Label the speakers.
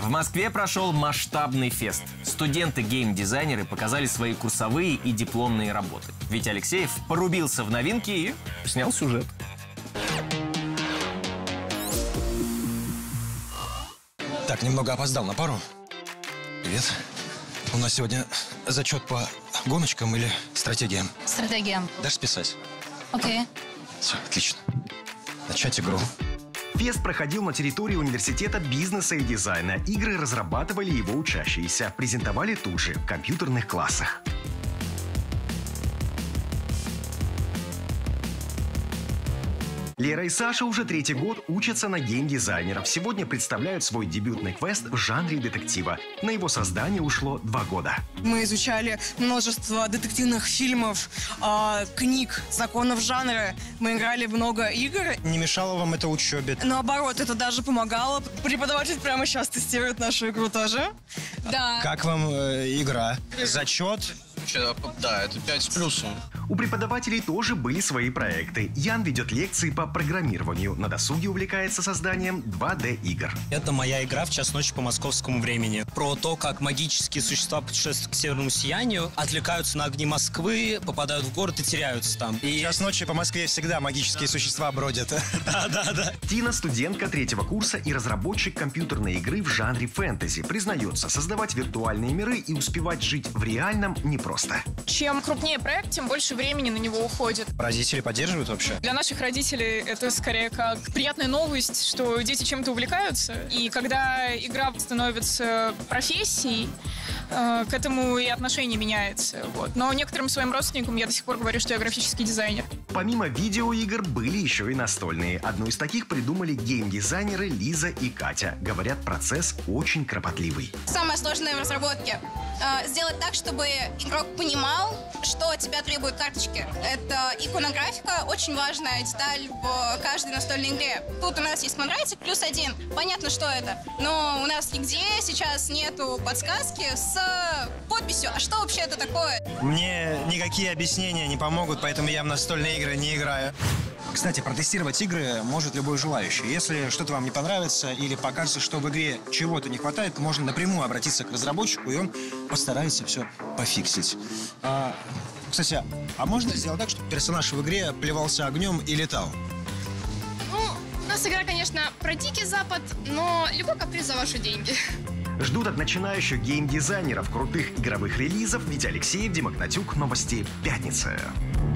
Speaker 1: В Москве прошел масштабный фест. Студенты-геймдизайнеры показали свои курсовые и дипломные работы. Витя Алексеев порубился в новинки и снял сюжет.
Speaker 2: Так, немного опоздал на пару. Привет. У нас сегодня зачет по гоночкам или стратегиям?
Speaker 3: Стратегиям.
Speaker 2: Дашь списать?
Speaker 3: Окей.
Speaker 2: Все, отлично. Начать игру.
Speaker 4: Фест проходил на территории университета бизнеса и дизайна. Игры разрабатывали его учащиеся, презентовали тут же, в компьютерных классах. Лера и Саша уже третий год учатся на геймдизайнеров. Сегодня представляют свой дебютный квест в жанре детектива. На его создание ушло 2 года.
Speaker 5: Мы изучали множество детективных фильмов, книг, законов жанра. Мы играли в много игр.
Speaker 2: Не мешало вам это учебе?
Speaker 5: Наоборот, это даже помогало. Преподаватель прямо сейчас тестирует нашу игру тоже. Да.
Speaker 2: Как вам игра? Зачет?
Speaker 6: Да, это 5 с плюсом.
Speaker 4: У преподавателей тоже были свои проекты. Ян ведет лекции по программированию. На досуге увлекается созданием 2D-игр.
Speaker 7: Это моя игра в час ночи по московскому времени. Про то, как магические существа путешествуют к северному сиянию, отвлекаются на огни Москвы, попадают в город и теряются там.
Speaker 2: В час ночи по Москве всегда магические существа бродят.
Speaker 7: Да.
Speaker 4: Тина, студентка 3-го курса и разработчик компьютерной игры в жанре фэнтези, признается, создавать виртуальные миры и успевать жить в реальном непросто.
Speaker 8: Чем крупнее проект, тем больше времени на него уходит.
Speaker 2: Родители поддерживают вообще?
Speaker 8: Для наших родителей это скорее как приятная новость, что дети чем-то увлекаются. И когда игра становится профессией, к этому и отношение меняется. Вот. Но некоторым своим родственникам я до сих пор говорю, что я графический дизайнер.
Speaker 4: Помимо видеоигр были еще и настольные. Одну из таких придумали геймдизайнеры Лиза и Катя. Говорят, процесс очень кропотливый.
Speaker 3: Самое сложное в разработке — сделать так, чтобы игрок понимал, что от тебя требуют карточки. Это иконографика, очень важная деталь в каждой настольной игре. Тут у нас есть квадратик +1. Понятно, что это. Но у нас нигде сейчас нету подсказки с подписью. А что вообще это такое?
Speaker 2: Мне никакие объяснения не помогут, поэтому я в настольные игры не играю. Кстати, протестировать игры может любой желающий. Если что-то вам не понравится или покажется, что в игре чего-то не хватает, можно напрямую обратиться к разработчику, и он постарается все пофиксить. Кстати, а можно сделать так, чтобы персонаж в игре плевался огнем и летал?
Speaker 9: Ну, у нас игра, конечно, про Дикий Запад, но любой каприз за ваши деньги.
Speaker 4: Ждут от начинающих геймдизайнеров крутых игровых релизов. Витя Алексеев, Дима Гнатюк. Новости пятницы.